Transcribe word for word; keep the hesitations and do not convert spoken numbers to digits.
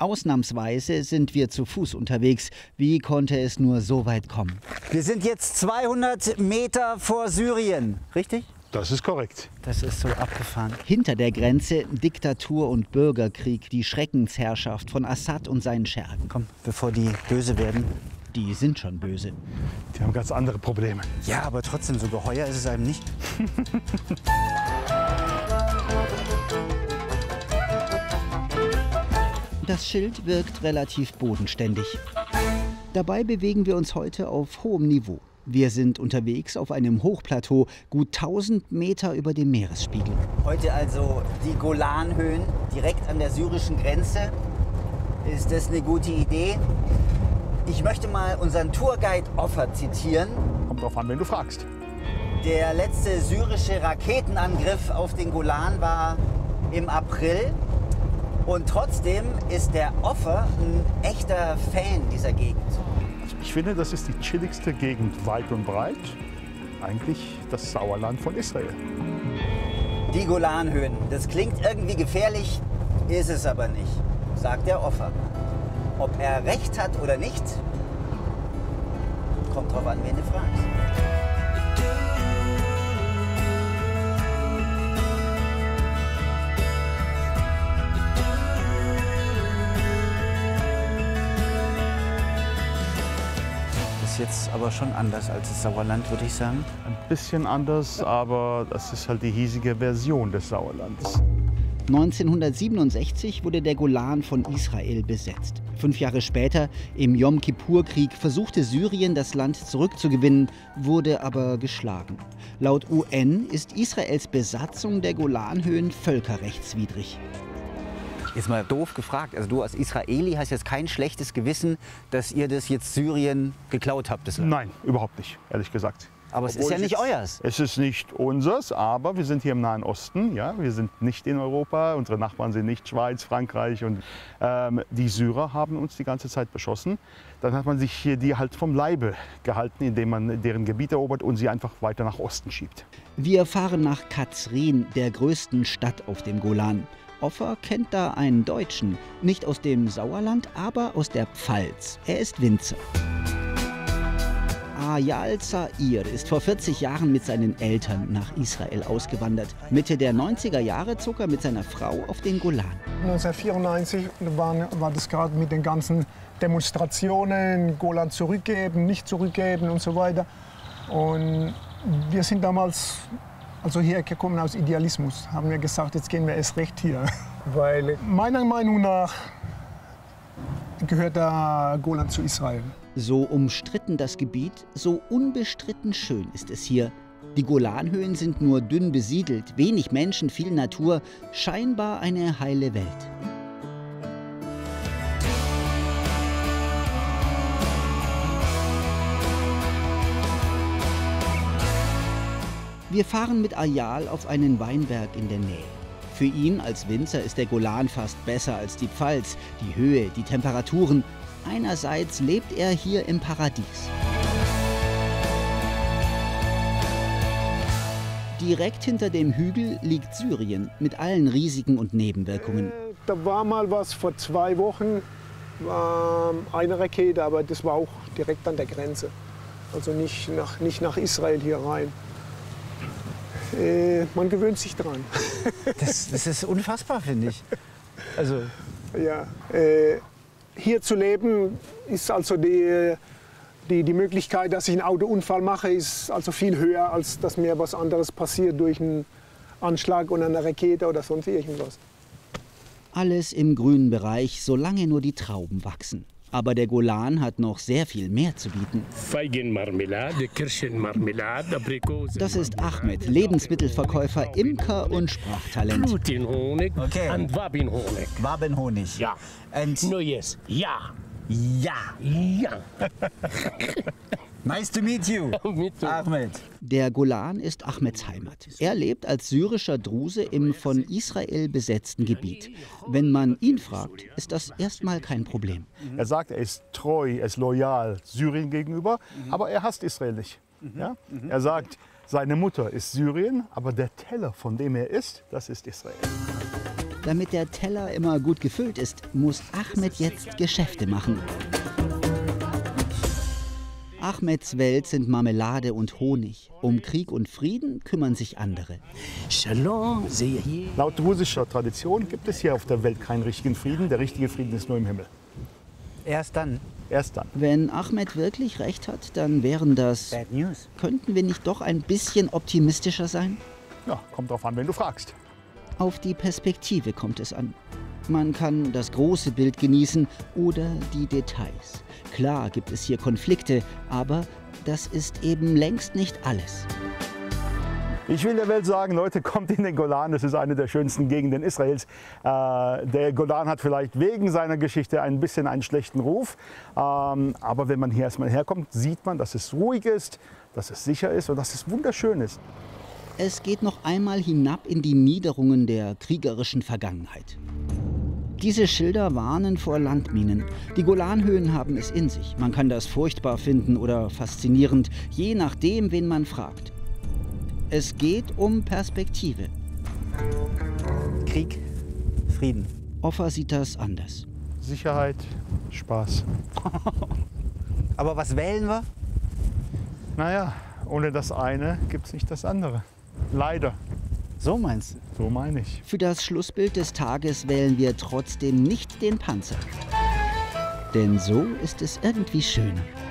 Ausnahmsweise sind wir zu Fuß unterwegs. Wie konnte es nur so weit kommen? Wir sind jetzt zweihundert Meter vor Syrien, richtig? Das ist korrekt. Das ist so abgefahren. Hinter der Grenze Diktatur und Bürgerkrieg, die Schreckensherrschaft von Assad und seinen Schergen. Komm, bevor die böse werden. Die sind schon böse. Die haben ganz andere Probleme. Ja, aber trotzdem, so geheuer ist es einem nicht. Das Schild wirkt relativ bodenständig. Dabei bewegen wir uns heute auf hohem Niveau. Wir sind unterwegs auf einem Hochplateau, gut tausend Meter über dem Meeresspiegel. Heute also die Golanhöhen, direkt an der syrischen Grenze. Ist das eine gute Idee? Ich möchte mal unseren Tourguide Offer zitieren. Kommt drauf an, wenn du fragst. Der letzte syrische Raketenangriff auf den Golan war im April. Und trotzdem ist der Offer ein echter Fan dieser Gegend. Ich finde, das ist die chilligste Gegend weit und breit. Eigentlich das Sauerland von Israel. Die Golanhöhen. Das klingt irgendwie gefährlich, ist es aber nicht, sagt der Offer. Ob er recht hat oder nicht, kommt drauf an, wen du fragst. Jetzt aber schon anders als das Sauerland, würde ich sagen. Ein bisschen anders, aber das ist halt die hiesige Version des Sauerlands. neunzehnhundertsiebenundsechzig wurde der Golan von Israel besetzt. Fünf Jahre später, im Jom-Kippur-Krieg, versuchte Syrien, das Land zurückzugewinnen, wurde aber geschlagen. Laut U N ist Israels Besatzung der Golanhöhen völkerrechtswidrig. Jetzt mal doof gefragt, also du als Israeli hast jetzt kein schlechtes Gewissen, dass ihr das jetzt Syrien geklaut habt? Das Nein, überhaupt nicht, ehrlich gesagt. Aber es ist ja nicht euers. Es ist nicht unseres, aber wir sind hier im Nahen Osten. Ja? Wir sind nicht in Europa, unsere Nachbarn sind nicht Schweiz, Frankreich. Und ähm, die Syrer haben uns die ganze Zeit beschossen. Dann hat man sich hier die halt vom Leibe gehalten, indem man deren Gebiet erobert und sie einfach weiter nach Osten schiebt. Wir fahren nach Kazrin, der größten Stadt auf dem Golan. Offer kennt da einen Deutschen, nicht aus dem Sauerland, aber aus der Pfalz. Er ist Winzer. Ayal Zair ist vor vierzig Jahren mit seinen Eltern nach Israel ausgewandert. Mitte der neunziger Jahre zog er mit seiner Frau auf den Golan. neunzehnhundertvierundneunzig war, war das gerade mit den ganzen Demonstrationen, Golan zurückgeben, nicht zurückgeben und so weiter. Und wir sind damals also hierher gekommen aus Idealismus, haben wir gesagt, jetzt gehen wir erst recht hier. Weil meiner Meinung nach gehört der Golan zu Israel. So umstritten das Gebiet, so unbestritten schön ist es hier. Die Golanhöhen sind nur dünn besiedelt, wenig Menschen, viel Natur, scheinbar eine heile Welt. Wir fahren mit Ayal auf einen Weinberg in der Nähe. Für ihn als Winzer ist der Golan fast besser als die Pfalz. Die Höhe, die Temperaturen. Einerseits lebt er hier im Paradies. Direkt hinter dem Hügel liegt Syrien mit allen Risiken und Nebenwirkungen. Äh, da war mal was vor zwei Wochen, war eine Rakete, aber das war auch direkt an der Grenze. Also nicht nach, nicht nach Israel hier rein. Äh, man gewöhnt sich dran. Das, das ist unfassbar, finde ich. Also ja, äh, hier zu leben ist also die, die, die Möglichkeit, dass ich einen Autounfall mache, ist also viel höher, als dass mir was anderes passiert durch einen Anschlag oder eine Rakete oder sonst irgendwas. Alles im grünen Bereich, solange nur die Trauben wachsen. Aber der Golan hat noch sehr viel mehr zu bieten. Feigenmarmelade, Kirschenmarmelade, Aprikosen. Das ist Ahmed, Lebensmittelverkäufer, Imker und Sprachtalent. Glutenhonig Okay. und Wabenhonig. Wabenhonig. Ja. And No yes. Ja. ja. Ja. Nice to meet you, Me too. Ahmed. Der Golan ist Ahmeds Heimat. Er lebt als syrischer Druse im von Israel besetzten Gebiet. Wenn man ihn fragt, ist das erstmal kein Problem. Er sagt, er ist treu, er ist loyal Syrien gegenüber, aber er hasst Israel nicht. Ja? Er sagt, seine Mutter ist Syrien, aber der Teller, von dem er isst, das ist Israel. Damit der Teller immer gut gefüllt ist, muss Ahmed jetzt Geschäfte machen. Ahmeds Welt sind Marmelade und Honig. Um Krieg und Frieden kümmern sich andere. Shalom, sehe hier. Laut russischer Tradition gibt es hier auf der Welt keinen richtigen Frieden. Der richtige Frieden ist nur im Himmel. Erst dann. Erst dann. Wenn Ahmed wirklich recht hat, dann wären das... Bad News. Könnten wir nicht doch ein bisschen optimistischer sein? Ja, kommt drauf an, wenn du fragst. Auf die Perspektive kommt es an. Man kann das große Bild genießen oder die Details. Klar gibt es hier Konflikte, aber das ist eben längst nicht alles. Ich will der Welt sagen, Leute, kommt in den Golan. Das ist eine der schönsten Gegenden Israels. Äh, der Golan hat vielleicht wegen seiner Geschichte ein bisschen einen schlechten Ruf. Ähm, aber wenn man hier erstmal herkommt, sieht man, dass es ruhig ist, dass es sicher ist und dass es wunderschön ist. Es geht noch einmal hinab in die Niederungen der kriegerischen Vergangenheit. Diese Schilder warnen vor Landminen. Die Golanhöhen haben es in sich. Man kann das furchtbar finden oder faszinierend, je nachdem, wen man fragt. Es geht um Perspektive. Krieg, Frieden. Offa sieht das anders. Sicherheit, Spaß. Aber was wählen wir? Naja, ohne das eine gibt es nicht das andere. Leider. So meinst du? So meine ich. Für das Schlussbild des Tages wählen wir trotzdem nicht den Panzer. Denn so ist es irgendwie schöner.